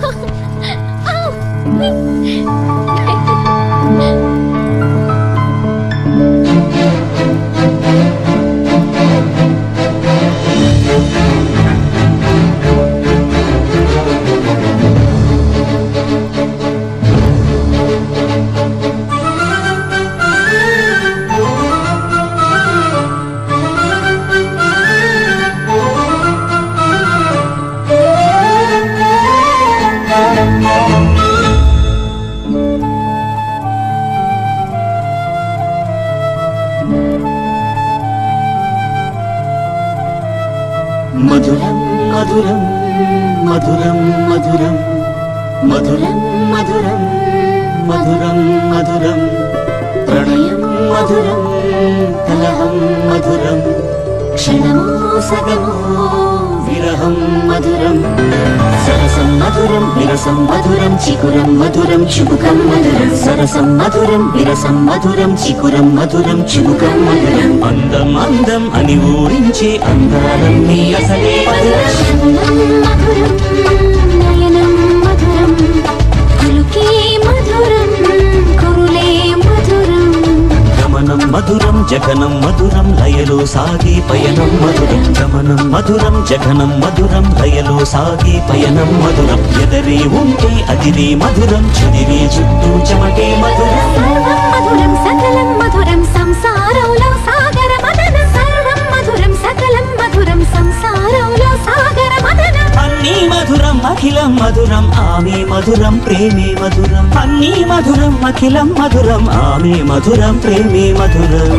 Madhuram, Madhuram, Madhuram, Madhuram, Madhuram, Madhuram, Madhuram, Madhuram, Pranayam Madhuram, Kalaham Madhuram, Kshanamo Sagamo, Viraham Madhuram, Sarasam Madhuram, Virasam Madhuram, Chikuram Madhuram, Chibukam Madhuram, Sarasam Madhuram, Virasam Madhuram, Chikuram Madhuram, Chibukam Madhuram, Andam Andam ani ఊరించే అందాలన్నీ అసలే మధురం మధురం నయనం మధురం పలుకే మధురం కురులే మధురం గమనం మధురం జగనం మధురం లయలో సాగే పయనం మధురం గమనం మధురం జగనం మధురం లయలో సాగే పయనం మధురం ఎదరే ఉంటే అదిరే మధురం చెదిరే చుట్టూ చెమటే మధురం సర్వం మధురం సకలం మధురం సంసారంలో సాగర మదన సర్వం మధురం సకలం మధురం సంసారంలో సాగర మదన అన్నీ మధురం అఖిలం మధురం ఆమె మధురం ప్రేమే మధురం అన్నీ మధురం అఖిలం మధురం ఆమె మధురం ప్రేమే మధురం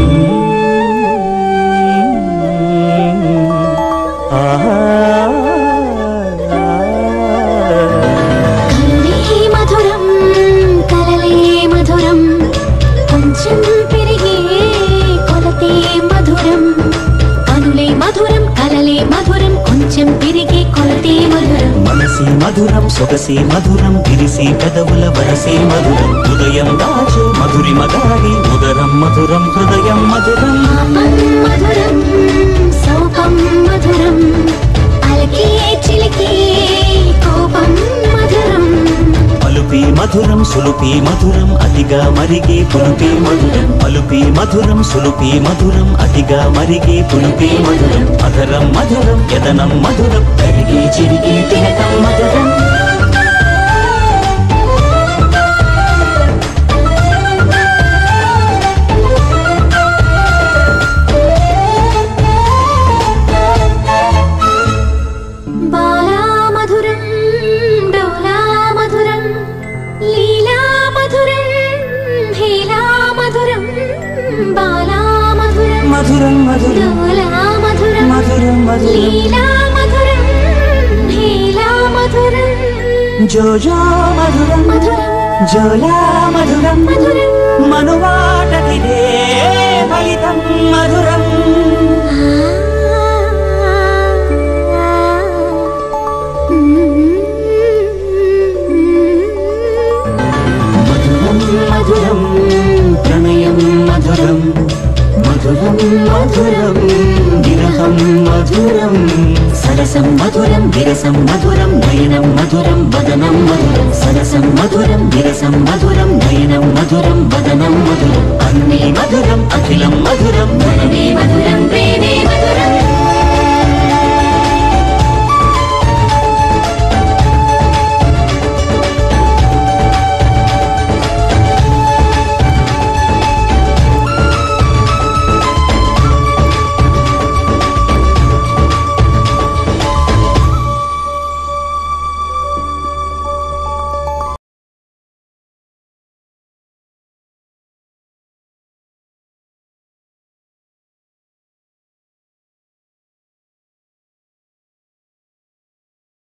కరుణే మధురం కలలే మధురం కొంచెం పెరిగే కొలతే మధురం కనులే మధురం కలలే మధురం కొంచెం పెరిగే కొలతే మధురం మనసే మధురం సొగసే మధురం విరిసే పెదవుల వరసే మధురం హృదయం దాచే మధురిమ గాలి ఉదరం మధురం హృదయం మధురం పాపం మధురం సోపం మధురం అలకే చిలికే కోపం మధురం పలుపే మధురం సులుపే మధురం అతిగా మరిగే పులుపే మధురం పలుపే మధురం సులుపే మధురం అతిగా మరిగే పులుపే మధురం అధరం మధురం యదనం మధురం కరిగే చిరిగే తిలకం మధురం బాలా మధురం డోలా మధురం లీలా మధురం హేలా మధురం బాలా మధురం మధురం మధురం డోలా మధురం మధురం మధురం లీలా మధురం హేలా మధురం జోజో మధురం మధురం జోలా మధురం మధురం మనువాటకిదే ఫలితం మధురం మధురం మధురం ప్రణయం మధురం మధురం మధురం విరహం మధురం సరసం మధురం విరసం మధురం నయనం మధురం వదనం మధురం సరసం మధురం విరసం మధురం నయనం మధురం వదనం మధురం అన్నీ మధురం అఖిలం మధురం మనమే మధురం ప్రేమ